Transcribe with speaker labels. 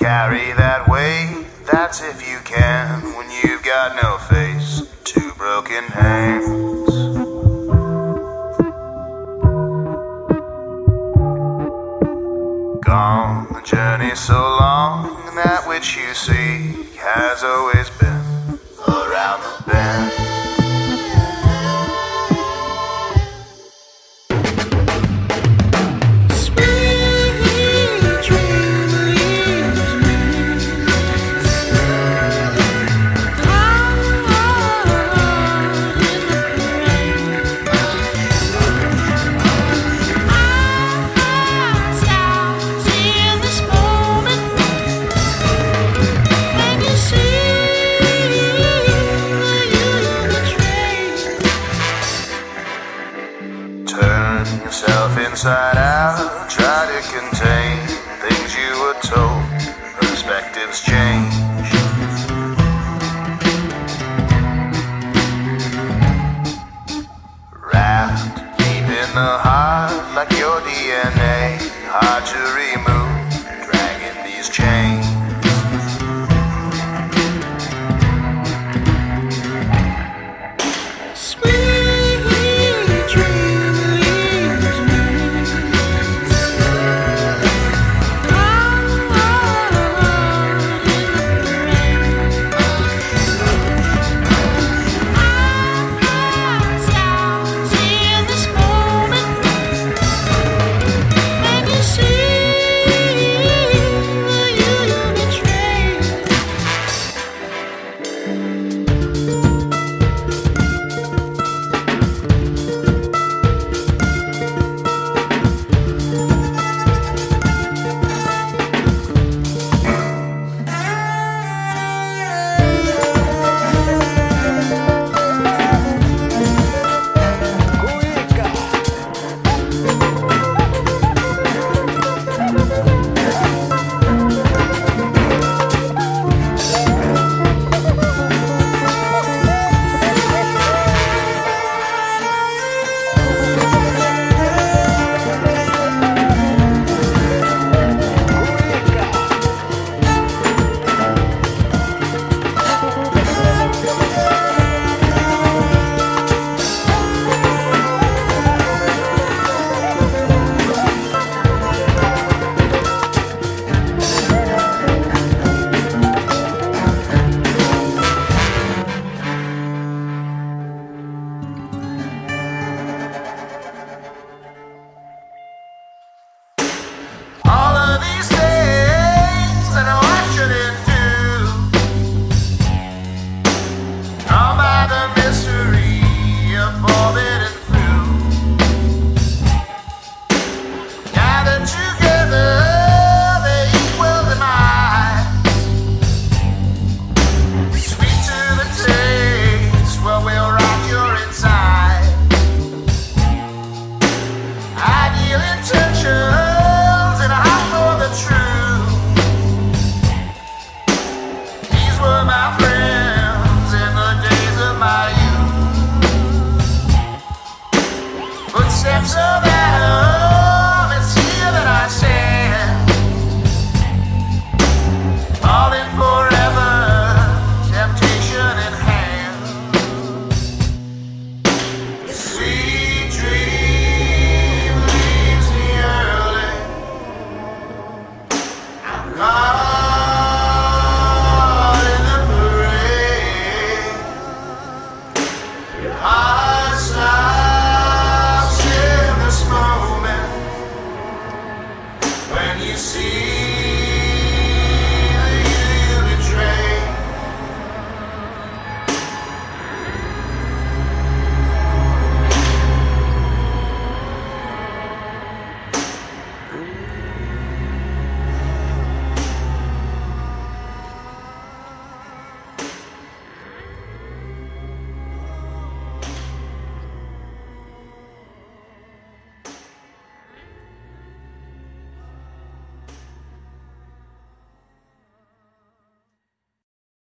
Speaker 1: carry that weight, that's if you can, when you've got no face, two broken hands. Gone the journey so long, and that which you seek has always been around the bend. Turn yourself inside out, try to contain things you were told, perspectives change. Wrapped deep in the heart like your DNA, hard to remove, dragging these chains.